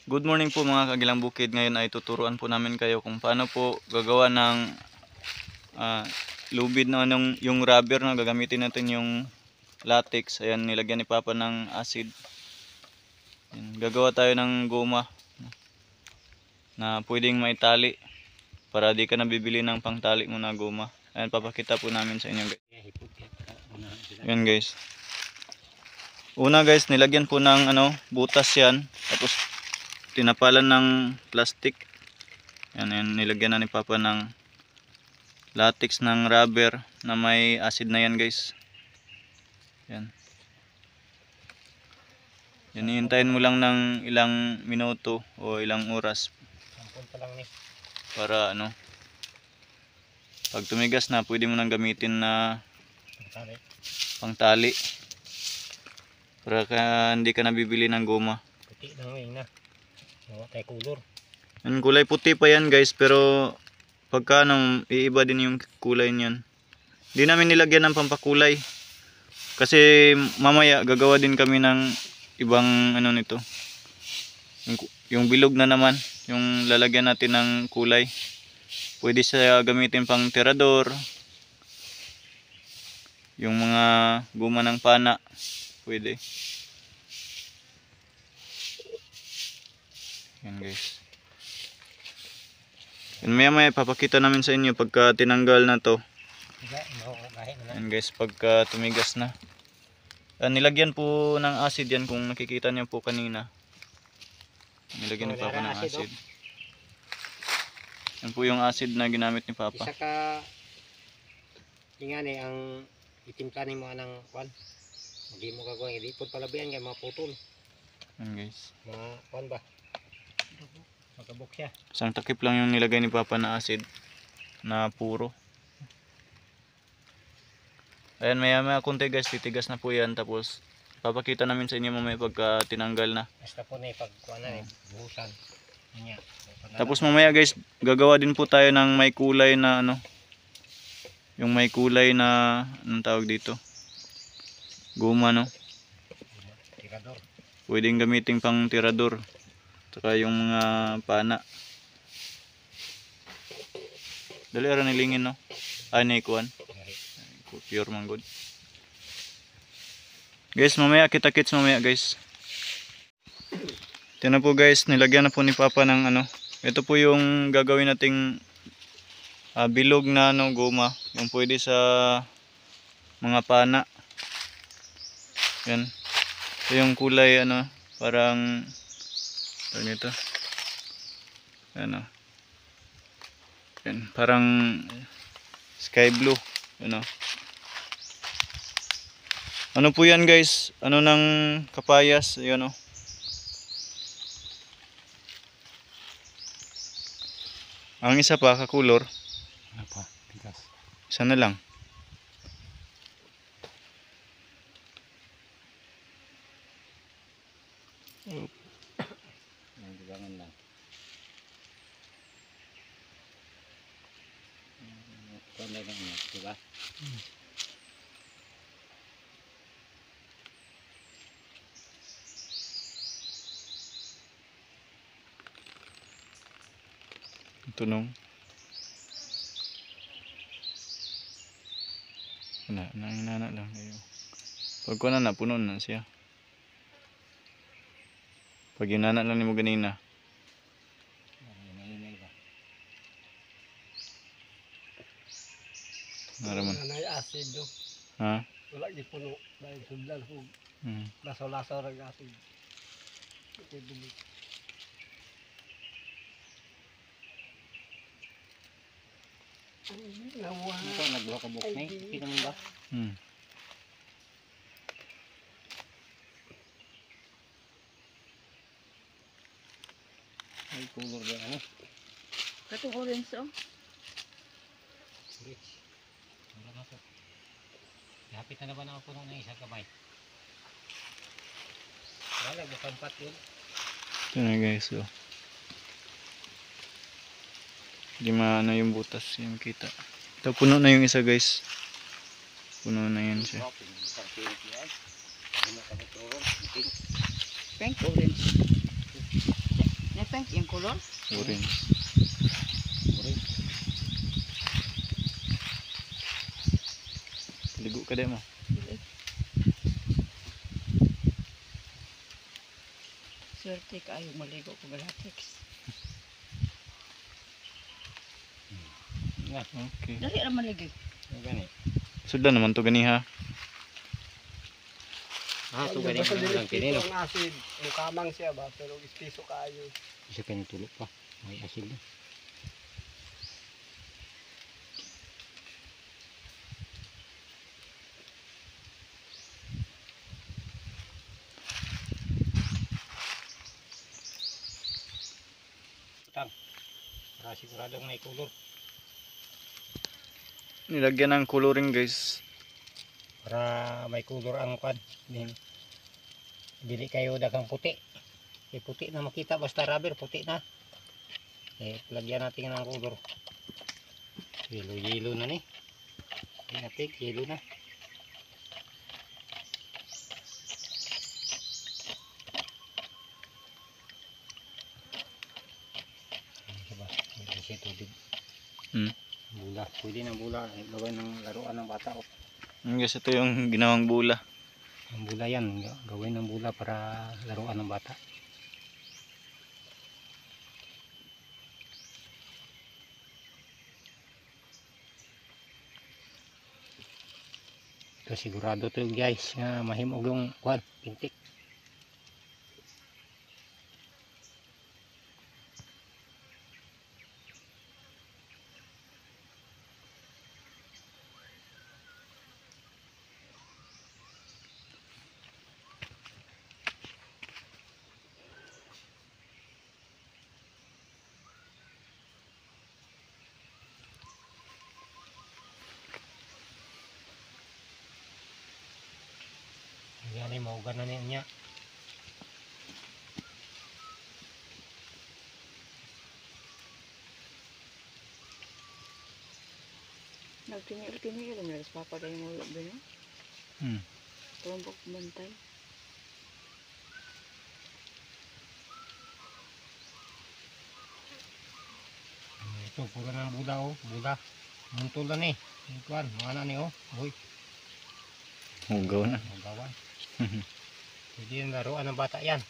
Good morning po mga kagilang bukid. Ngayon ay tuturuan po namin kayo kung paano po gagawa ng lubid na yung rubber na gagamitin natin yung latex. Ayan, nilagyan ni Papa ng acid. Ayan, gagawa tayo ng goma na pwedeng maitali para di ka nabibili ng pangtali mo na goma. Ayan, papakita po namin sa inyo guys. Ayan guys. Una guys, nilagyan po ng butas yan. Tapos tinapalan ng plastic. Yan, nilagyan na ni Papa ng latex ng rubber na may acid na yan guys. Yan. Yan, hihintayin mo lang ng ilang minuto o ilang oras. Para pag tumigas na, pwede mo nang gamitin na pangtali. Para hindi ka nabibili ng goma. Puti na ngayon na. Tayo kulor. Yan, kulay puti pa yan guys, pero pagka iiba din yung kulay niyan. Hindi namin nilagyan ng pampakulay. Kasi mamaya gagawa din kami ng ibang nito. Yung bilog na naman, yung lalagyan natin ng kulay. Pwede siya gamitin pang tirador. Yung mga guma ng pana, pwede. Yan guys. Yan, maya papakita namin sa inyo pagka tinanggal na to. Yan guys, pagka tumigas na. Nilagyan po ng acid yan kung nakikita niyo po kanina. Nilagyan ni Papa ng acid. Yan po yung acid na ginamit ni Papa. Isa ka tingan ang itimplanin mo ng kwan. Hindi mo gagawin, hindi po palabihan kay mga putol. Yan guys. Mga kwan ba? Magkabok siya. Isang takip lang yung nilagay ni Papa na acid na puro. Ayan, maya konti guys, titigas na po yan. Tapos papakita namin sa inyo mamaya pagka tinanggal na. Basta po na pagkuhan na buhusan. Tapos mamaya guys, gagawa din po tayo ng may kulay na yung may kulay na anong tawag dito, guma Tirador. Pwedeng gamitin pang tirador. Saka yung mga pana. Dali ara nilingin kuan. Pure man good. Guys, mamaya kita-kits mamaya guys. Ito na po guys, nilagyan na po ni Papa ng ito po yung gagawin nating bilog na goma, yung pwede sa mga pana. Yan. Ito yung kulay parang ito. Yan parang sky blue. Ano po yan guys? Ng kapayas, yun Ang isa pa kakulor. Ano pa? Tigas. Isa na lang. Ang dibangan lang. Kwan lang diba? Ito nanginana lang kayo. Pag ko na puno na siya. Pag inana lang ni mo ganina. Naraman. Nanay acid do. Ha? Wala di puno dahil sudlan hug. Lasaw-lasaw rag acid. Ito nagbuha ka buk na kita mo ba? Ay kulor ba Kato orange Rich. Wala na to. Hapit na naman ako ng isang kamay. Wala bukang pat yun. Ito na guys Hindi yung butas yung kita. Ito puno na yung isa guys. Puno na yan siya. Pink orange. kulon? Orange. Ligo ka din mo. Swerte ka ayaw maligo ko latex. Okay. Dali naman lagi. Gani. Sudan naman to ganiha. So gani mo lang kinino. Ang acid, mukamang siya ba, pero ispiso kaayo. Isa kayo tulog pa. May asin na. Para siguradong may kulor. Nilagyan ng coloring guys. Para may kulor ang kwan. Bili kayo dagang puti. Puti na makita basta rubber puti na. Lagyan natin ng kulor. Yellow na ni. Natin yellow na. Diba? Hindi tubig. Bula. Pwede ng bula. Gawin ng laruan ng bata. Guys, ito yung ginawang bula. Ang bula yan. Gawin ng bula para laruan ng bata. Ito sigurado to guys. Mahimog yung kwan. Pintik. Yan ay maugan na niya. Nagtinigil naman sa papa dahil mo ulo ba no? Tumbok bantay. Ito puro ng bula oh. Bula. Muntol na ni. Ikuan. Mga na ni oh. Uy. Hugaw na. Magawan. Pwede yung laruan ng bata yan.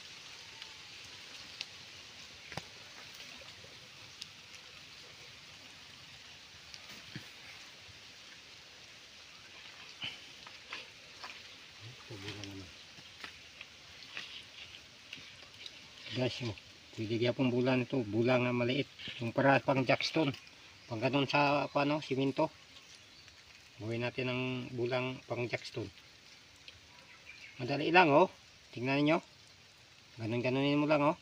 Guys, pwede kaya pong bulan ito. Bulang na maliit. Yung para pang jackstone. Pag ganun sa ano, simento. Gawin natin ng bulang pang jackstone. Madali lang oh. Tingnan niyo. Ganun-ganunin mo lang oh.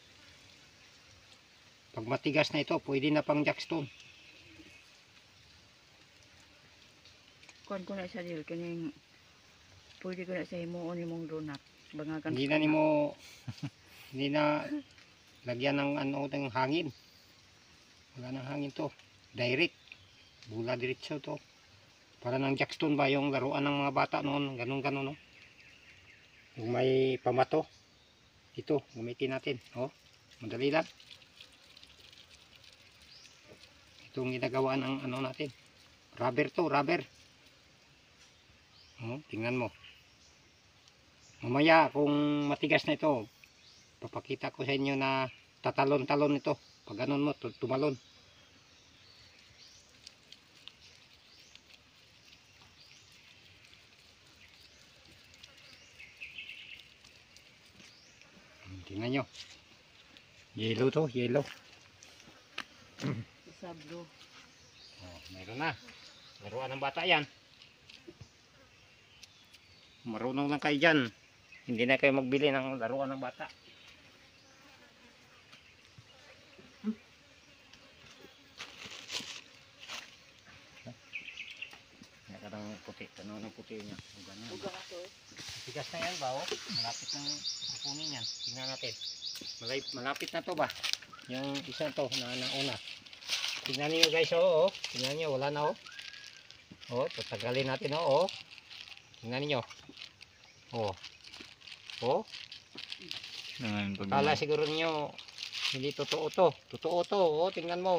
Pag matigas na ito, pwede na pang jackstone. Kuan ko na sa dil kaning pwede ko na sa himuon imong donut. Bangagan. Hindi na nimo hindi na lagyan ng ano ng hangin. Wala nang hangin to. Direct. Bula diretso to. Para ng jackstone ba yung laruan ng mga bata noon, ganun-ganun no. Yung may pamato. Ito, gamitin natin. Oh, madali lang. Itong ginagawa ng ano natin. Rubber to, rubber. Oh, tingnan mo. Mamaya kung matigas na ito, papakita ko sa inyo na tatalon-talon ito. Pag ganun mo, tumalon. Tingnan nyo. Yellow to, yellow. Sablo. Oh, mayroon na. Laruan ng bata yan. Marunong lang kayo dyan. Hindi na kayo magbili ng laruan ng bata. Yan ka ng puti. Ano ng puti niya? Uga ka to. Tigas na yan ba? Oh? Malapit ng kukunin yan. Tingnan natin. Malapit na to ba? Yung isa to na nauna. Tingnan niyo guys oh. Tingnan niyo wala na oh. Oh, tatagalin natin oh. Tingnan niyo. Oh. Oh. Ganun pag Kala siguro niyo Hindi totoo to. Totoo to. Oh, tingnan mo.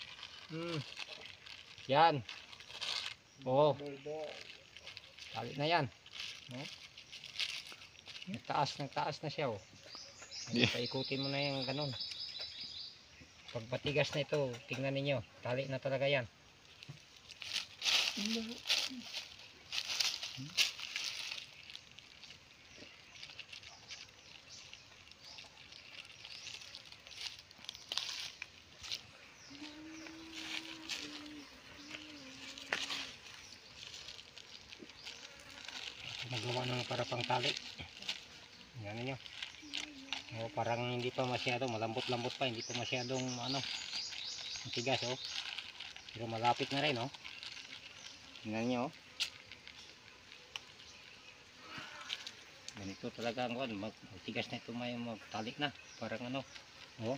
Yan. Oh, tali na yan. Oh. Nagtaas na siya oh. Yeah. Paikutin mo na yung ganun. Pag matigas na ito, tingnan ninyo. Tali na talaga yan. Nagawa ng para pang tali. Yan ninyo. Oh, parang hindi pa masyado, malambot-lambot pa, hindi pa masyadong ano, matigas oh. Pero malapit na rin oh. Tingnan niyo oh. Ganito talaga ang matigas na ito, may magtalik na, parang ano, oh.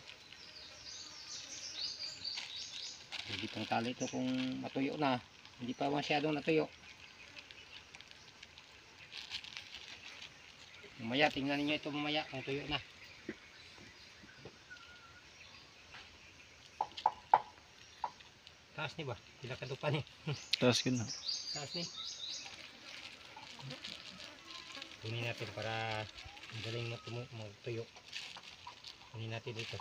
Hindi pang tali ito kung matuyo na, hindi pa masyadong natuyo. Mamaya, tingnan niyo ito mamaya kung tuyo na. Taas ni ba? Pila ka dupa ni? Taas yun na. Taas ni. Kunin natin para magaling magtuyo. Kunin natin dito.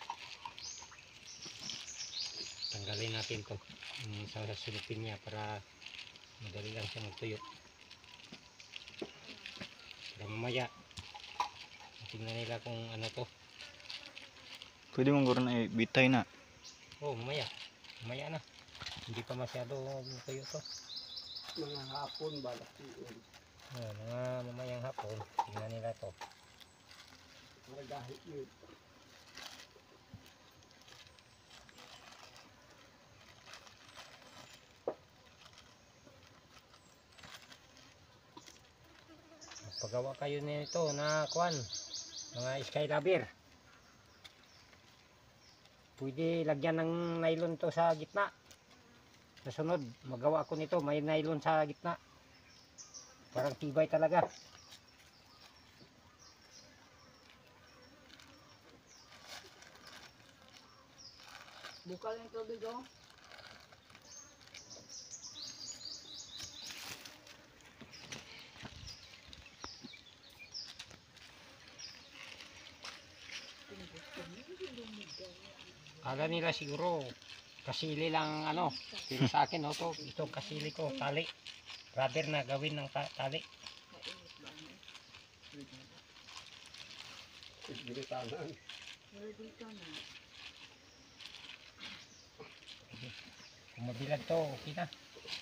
Tanggalin natin to sa sulupin niya para madali lang siya magtuyo. Para mamaya tingnan nila kung ano to. Pwede mong guro na bitay na. Oh, mamaya na. Hindi pa masyado tuyo to. Mga hapon balak yun. Mga mamayang hapon, tingnan nila to. Mga gahit yun. Paggawa kayo nito na kuan, mga skylabir. Pwede lagyan ng nylon to sa gitna. Sa sunod, magawa ako nito, may nylon sa gitna. Parang tibay talaga. Bukal yung tubig oh. Kala nila siguro kasili lang ano, pero sa akin to, itong kasili ko, tali. Rubber na gawin ng tali. Bilitanan. Pero dito na. Kung mabilad to, okay na.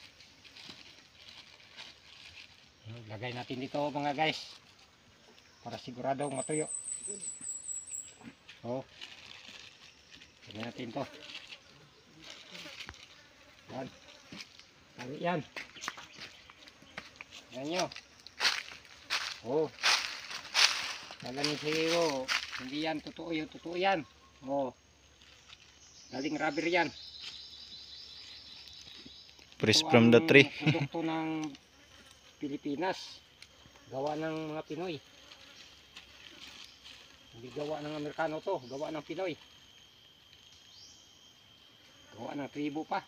Lagay natin dito mga guys. Para sigurado matuyo. Oh. Lagay natin to. Yan. Tali yan. Yan nyo. Oh. Kala ni Siro, hindi yan totoo yun. Totoo yan. Oh. Galing rubber yan. Fresh Ito from the ang tree. produkto ng Pilipinas. Gawa ng mga Pinoy. Hindi gawa ng Amerikano to. Gawa ng Pinoy. Gawa ng tribo pa.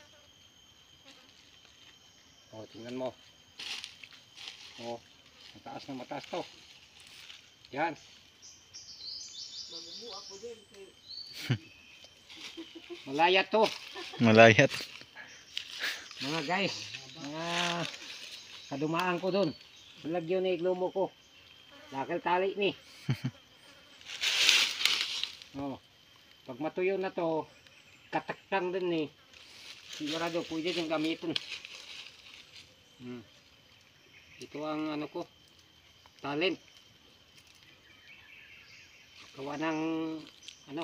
O, tingnan mo. O, mataas na mataas to. Yan. Malaya to. Malayat. Mga guys, mga kadumaan ko dun. Lagyo na iglumo ko. Lakal tali ni. Oh, pag matuyo na to, kataktan din ni. Sigurado pwede din gamitin. Ito ang ano ko, talent. Gawa ng ano.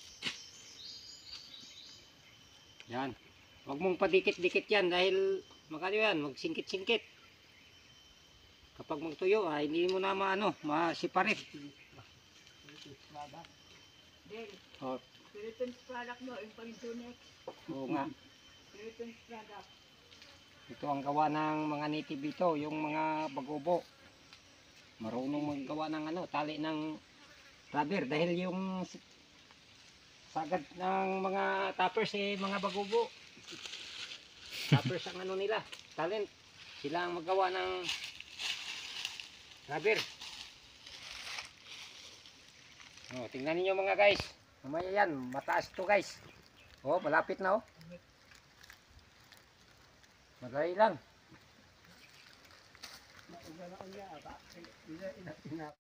Yan. Huwag mong padikit-dikit yan dahil magano yan, magsingkit-singkit. Kapag magtuyo, hindi mo na masiparit. Del, Oh, Philippines product mo, yung Pantunex. oo nga. Philippines product. Ito ang gawa ng mga native dito, yung mga bagobo. Marunong maggawa ng tali ng rubber dahil yung sagad ng mga tappers mga bagubo. Tappers ang ano nila, talent. Sila ang magawa ng rubber. Oh, tingnan niyo mga guys. Mamaya yan, mataas to guys. Oh, malapit na oh. Madali lang.